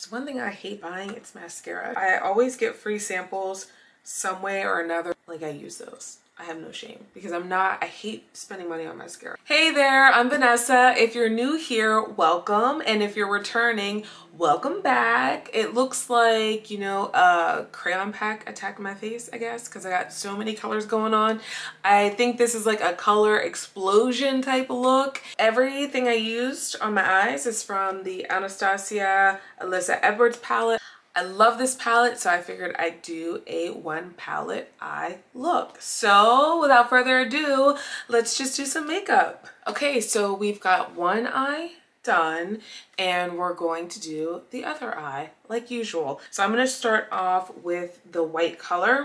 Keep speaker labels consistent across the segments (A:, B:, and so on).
A: There's one thing I hate buying, it's mascara. I always get free samples some way or another. Like, I use those. I have no shame because I hate spending money on mascara. Hey there, I'm Vanessa. If you're new here, welcome. And if you're returning, welcome back. It looks like, you know, a crayon pack attacked my face, I guess, because I got so many colors going on. I think this is like a color explosion type of look. Everything I used on my eyes is from the Anastasia Alyssa Edwards palette. I love this palette, so I figured I'd do a one palette eye look. So without further ado, let's just do some makeup. Okay, so we've got one eye done and we're going to do the other eye like usual. So I'm going to start off with the white color,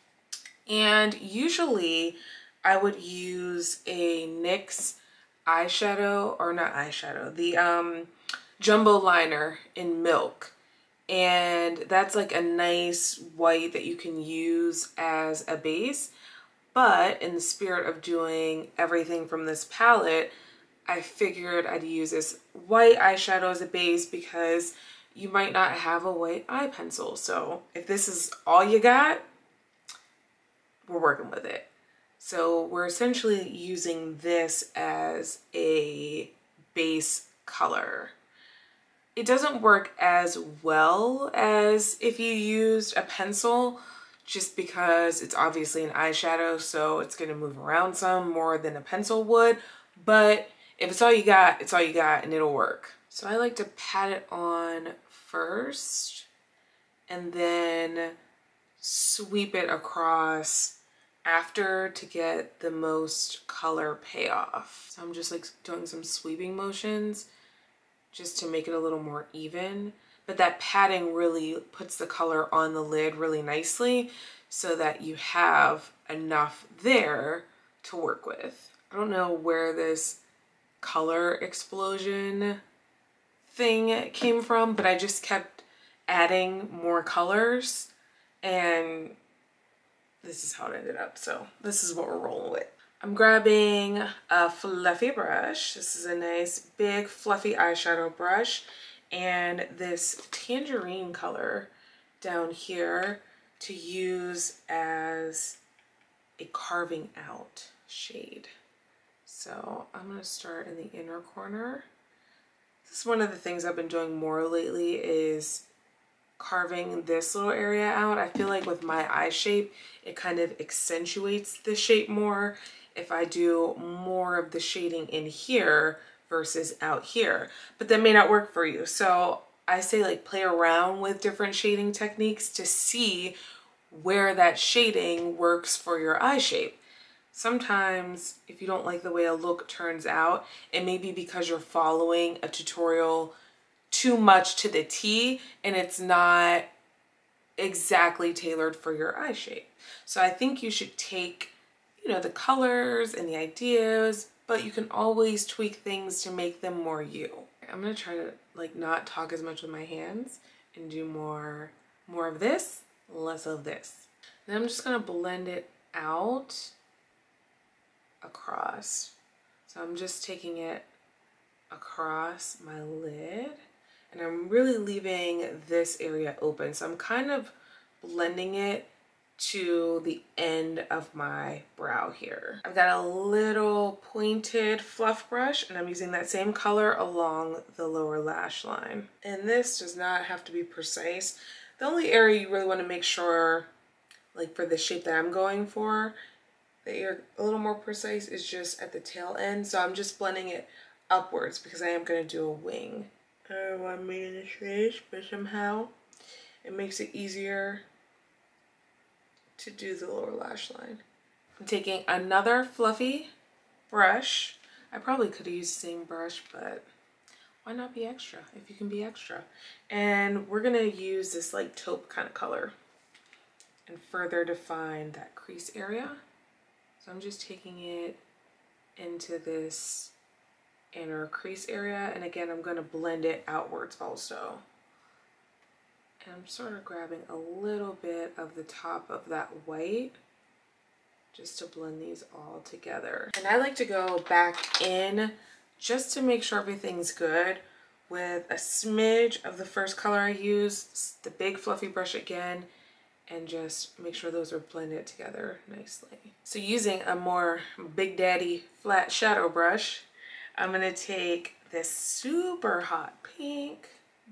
A: and usually I would use a NYX eyeshadow, or not eyeshadow, the jumbo liner in Milk. And that's like a nice white that you can use as a base. But in the spirit of doing everything from this palette, I figured I'd use this white eyeshadow as a base because you might not have a white eye pencil. So if this is all you got, we're working with it. So we're essentially using this as a base color. It doesn't work as well as if you used a pencil, just because it's obviously an eyeshadow, so it's going to move around some more than a pencil would. But if it's all you got, it's all you got, and it'll work. So I like to pat it on first and then sweep it across after to get the most color payoff. So I'm just like doing some sweeping motions just to make it a little more even. But that patting really puts the color on the lid really nicely so that you have enough there to work with. I don't know where this color explosion thing came from, but I just kept adding more colors and this is how it ended up. So this is what we're rolling with. I'm grabbing a fluffy brush. This is a nice big fluffy eyeshadow brush and this tangerine color down here to use as a carving out shade. So I'm gonna start in the inner corner. This is one of the things I've been doing more lately, is carving this little area out. I feel like with my eye shape, it kind of accentuates the shape more if I do more of the shading in here versus out here, but that may not work for you. So I say like play around with different shading techniques to see where that shading works for your eye shape. Sometimes if you don't like the way a look turns out, it may be because you're following a tutorial too much to the T and it's not exactly tailored for your eye shape. So I think you should take, you know, the colors and the ideas, but you can always tweak things to make them more you. I'm gonna try to like not talk as much with my hands and do more of this, less of this. Then I'm just gonna blend it out across. So I'm just taking it across my lid and I'm really leaving this area open. So I'm kind of blending it to the end of my brow here. I've got a little pointed fluff brush and I'm using that same color along the lower lash line. And this does not have to be precise. The only area you really want to make sure, like for the shape that I'm going for, that you're a little more precise is just at the tail end. So I'm just blending it upwards because I am going to do a wing. I don't want to make it a fish, but somehow it makes it easier to do the lower lash line. I'm taking another fluffy brush. I probably could have used the same brush, but why not be extra if you can be extra? And we're gonna use this like taupe kind of color and further define that crease area. So I'm just taking it into this inner crease area, and again I'm gonna blend it outwards also. And I'm sort of grabbing a little bit of the top of that white just to blend these all together. And I like to go back in just to make sure everything's good with a smidge of the first color I used, the big fluffy brush again, and just make sure those are blended together nicely. So using a more Big Daddy flat shadow brush, I'm gonna take this super hot pink,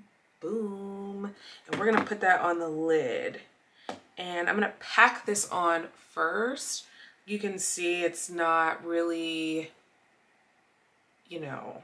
A: boom, and we're gonna put that on the lid. And I'm gonna pack this on first. You can see it's not really, you know,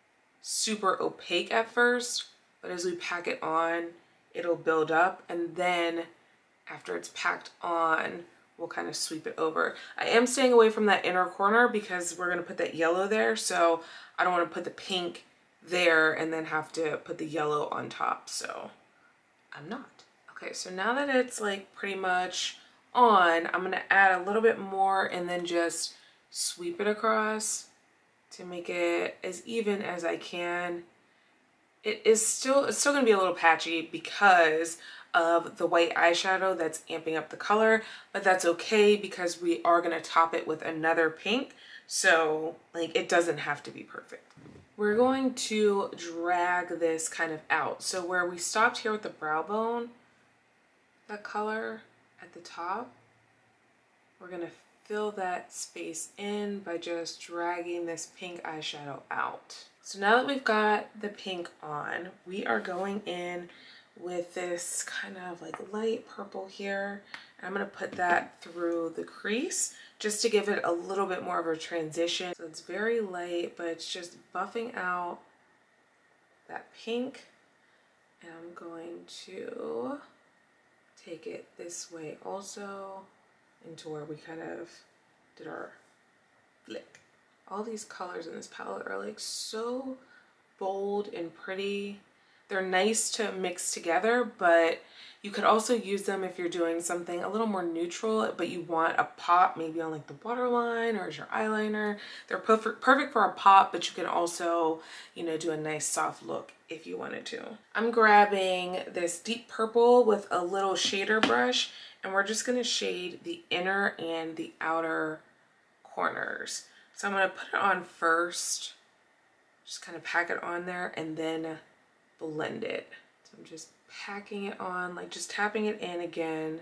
A: super opaque at first, but as we pack it on, it'll build up, and then after it's packed on, we'll kind of sweep it over. I am staying away from that inner corner because we're gonna put that yellow there, so I don't wanna put the pink there and then have to put the yellow on top, so I'm not. Okay, so now that it's like pretty much on, I'm gonna add a little bit more and then just sweep it across to make it as even as I can. It's still gonna be a little patchy because of the white eyeshadow that's amping up the color, but that's okay because we are gonna top it with another pink, so like it doesn't have to be perfect. We're going to drag this kind of out. So where we stopped here with the brow bone, that color at the top, we're gonna fill that space in by just dragging this pink eyeshadow out. So now that we've got the pink on, we are going in with this kind of like light purple here. And I'm gonna put that through the crease just to give it a little bit more of a transition. So it's very light, but it's just buffing out that pink. And I'm going to take it this way also into where we kind of did our flick. All these colors in this palette are like so bold and pretty. They're nice to mix together, but you could also use them if you're doing something a little more neutral, but you want a pop maybe on like the waterline or as your eyeliner. They're perfect for a pop, but you can also, you know, do a nice soft look if you wanted to. I'm grabbing this deep purple with a little shader brush, and we're just gonna shade the inner and the outer corners. So I'm gonna put it on first, just kind of pack it on there, and then blend it. So I'm just packing it on, like just tapping it in again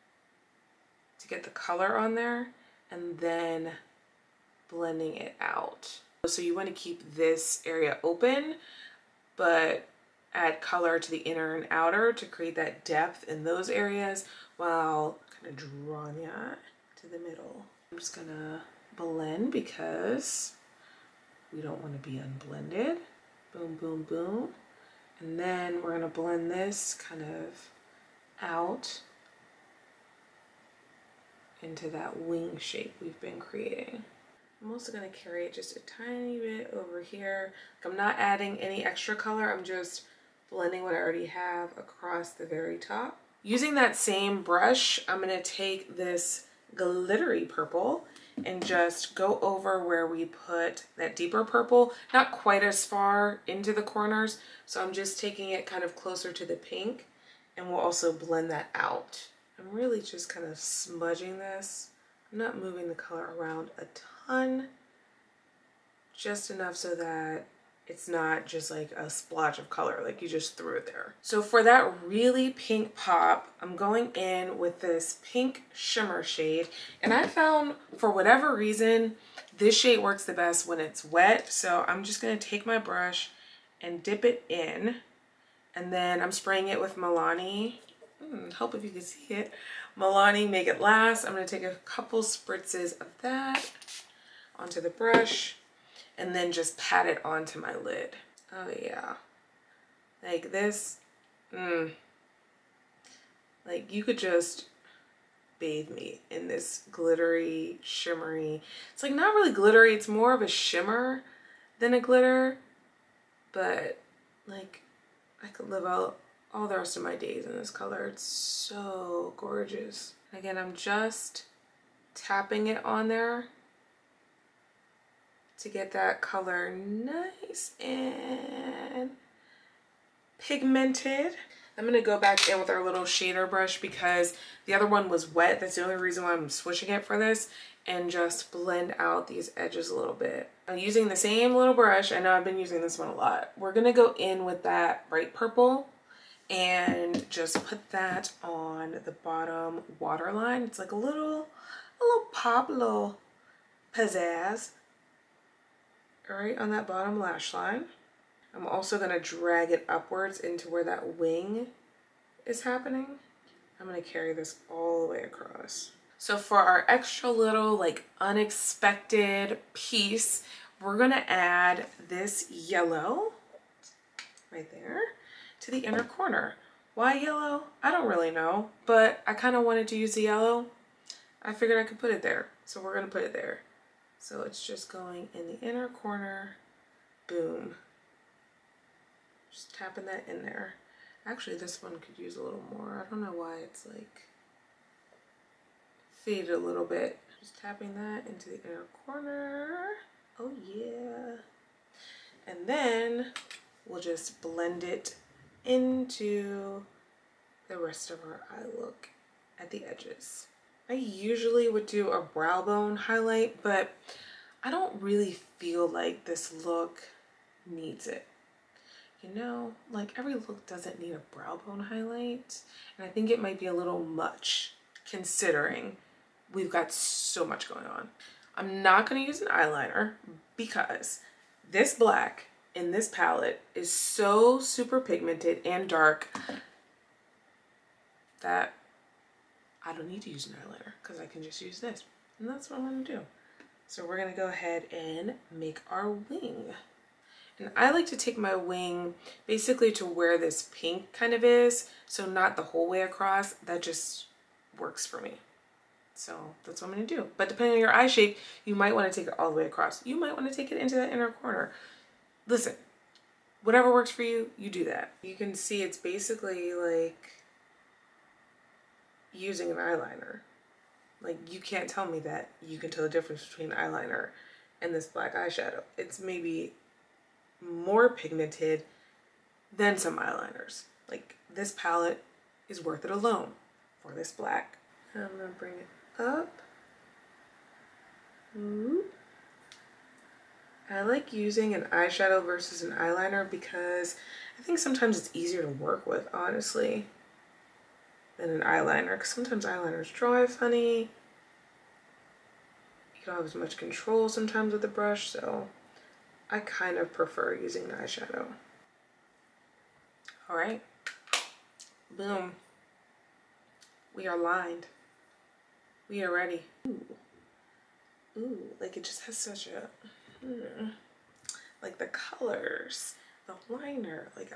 A: to get the color on there, and then blending it out. So you want to keep this area open, but add color to the inner and outer to create that depth in those areas while kind of drawing that to the middle. I'm just gonna blend because we don't want to be unblended. Boom, boom, boom. And then we're gonna blend this kind of out into that wing shape we've been creating. I'm also gonna carry it just a tiny bit over here. I'm not adding any extra color, I'm just blending what I already have across the very top. Using that same brush, I'm gonna take this glittery purple and just go over where we put that deeper purple, not quite as far into the corners. So I'm just taking it kind of closer to the pink, and we'll also blend that out. I'm really just kind of smudging this. I'm not moving the color around a ton, just enough so that it's not just like a splotch of color, like you just threw it there. So for that really pink pop, I'm going in with this pink shimmer shade. And I found, for whatever reason, this shade works the best when it's wet. So I'm just gonna take my brush and dip it in. And then I'm spraying it with Milani. Hope if you can see it. Milani Make It Last. I'm gonna take a couple spritzes of that onto the brush, and then just pat it onto my lid. Oh yeah, like this, like you could just bathe me in this glittery, shimmery, it's like not really glittery, it's more of a shimmer than a glitter, but like I could live out all the rest of my days in this color. It's so gorgeous. Again, I'm just tapping it on there to get that color nice and pigmented. I'm gonna go back in with our little shader brush because the other one was wet. That's the only reason why I'm switching it for this. and just blend out these edges a little bit. I'm using the same little brush. I know I've been using this one a lot. We're gonna go in with that bright purple and just put that on the bottom waterline. It's like a little pop, a little pizzazz right on that bottom lash line. I'm also gonna drag it upwards into where that wing is happening. I'm gonna carry this all the way across. So for our extra little like unexpected piece, we're gonna add this yellow right there to the inner corner. Why yellow? I don't really know, but I kind of wanted to use the yellow. I figured I could put it there, so we're gonna put it there. So it's just going in the inner corner, boom. Just tapping that in there. Actually, this one could use a little more. I don't know why it's like faded a little bit. Just tapping that into the inner corner. Oh yeah. And then we'll just blend it into the rest of our eye look at the edges. I usually would do a brow bone highlight, but I don't really feel like this look needs it. You know, like every look doesn't need a brow bone highlight. And I think it might be a little much considering we've got so much going on. I'm not gonna use an eyeliner because this black in this palette is so super pigmented and dark that I don't need to use an eyeliner because I can just use this. And that's what I'm gonna do. So we're gonna go ahead and make our wing. And I like to take my wing basically to where this pink kind of is. So not the whole way across, that just works for me. So that's what I'm gonna do. But depending on your eye shape, you might wanna take it all the way across. You might wanna take it into that inner corner. Listen, whatever works for you, you do that. You can see it's basically like using an eyeliner. Like you can't tell me that you can tell the difference between eyeliner and this black eyeshadow. It's maybe more pigmented than some eyeliners. Like this palette is worth it alone for this black. I'm gonna bring it up. Ooh. I like using an eyeshadow versus an eyeliner because I think sometimes it's easier to work with, honestly, than an eyeliner. Because sometimes eyeliners dry funny. You don't have as much control sometimes with the brush, so I kind of prefer using an eyeshadow. All right, boom. We are lined. We are ready. Ooh, ooh, like it just has such a, like the colors, the liner, like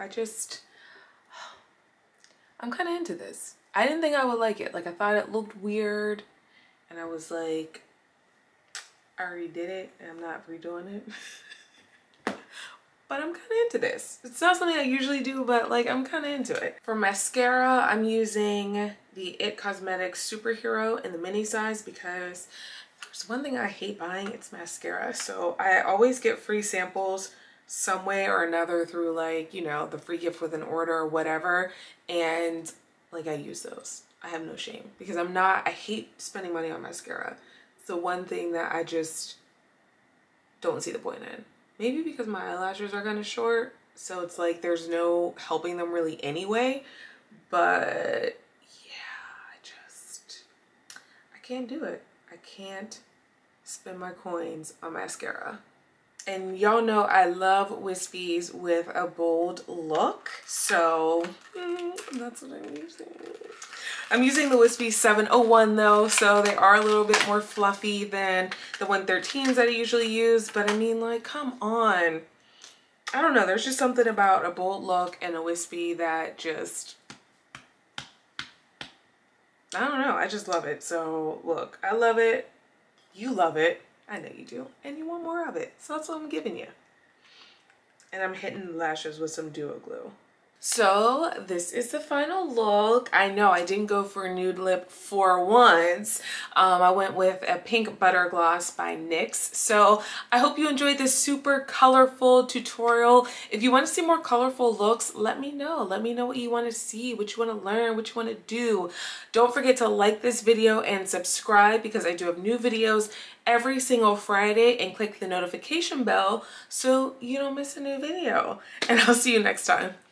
A: I'm kind of into this. I didn't think I would like it. Like I thought it looked weird and I was like, I already did it and I'm not redoing it. But I'm kind of into this. It's not something I usually do, but like I'm kind of into it. For mascara, I'm using the IT Cosmetics Superhero in the mini size because there's one thing I hate buying, it's mascara. So I always get free samples some way or another through like, you know, the free gift with an order or whatever. And like I use those. I have no shame because I hate spending money on mascara. It's the one thing that I just don't see the point in. Maybe because my eyelashes are kind of short, so it's like there's no helping them really anyway. But yeah, I can't do it. I can't spend my coins on mascara. And y'all know I love wispies with a bold look, so that's what I'm using. I'm using the Wispy 701 though, so they are a little bit more fluffy than the 113s that I usually use, but I mean, like, come on. I don't know, there's just something about a bold look and a wispy that just, I don't know, I just love it. So look, I love it, you love it, I know you do, and you want more of it, so that's what I'm giving you. And I'm hitting the lashes with some Duo Glue. So this is the final look. I know I didn't go for a nude lip for once. I went with a pink butter gloss by NYX. So I hope you enjoyed this super colorful tutorial. If you want to see more colorful looks, let me know. Let me know what you want to see, what you want to learn, what you want to do. Don't forget to like this video and subscribe because I do have new videos every single Friday, and click the notification bell so you don't miss a new video. And I'll see you next time.